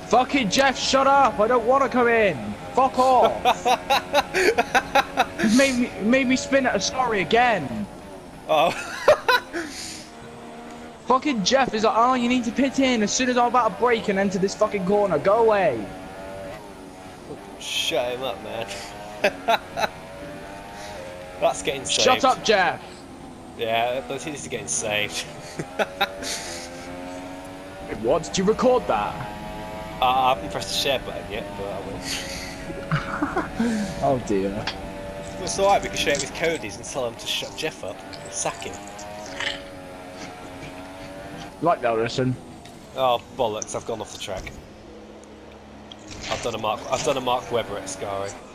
Fucking Jeff, shut up! I don't want to come in. Fuck off. made me spin at a sorry again. Oh. Fucking Jeff is like, oh, you need to pit in as soon as I'm about to brake and enter this fucking corner. Go away. Shut him up, man. That's getting saved. Shut up, Jeff. Yeah, this is getting saved. Wait, what? Did you record that? I haven't pressed the share button yet, but I will. Oh dear. It's alright, we can share it with Cody's and tell him to shut Jeff up and sack him. Like that, listen. Oh bollocks! I've gone off the track. I've done a Mark Webber at Scary.